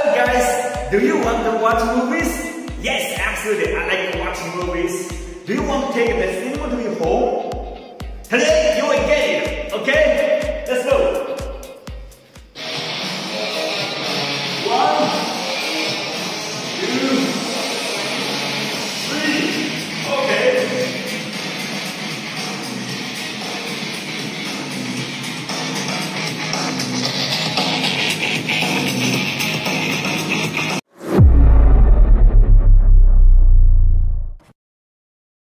guys, do you want to watch movies? Yes, absolutely, I like watching movies. Do you want to take the cinema to your home? Today,